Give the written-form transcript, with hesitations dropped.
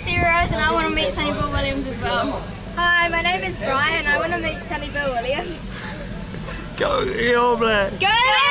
stevie-rose and I want to meet Sonny Bill Williams as well. Hi, my name is Briar and I want to meet Sonny Bill Williams. Go, Go!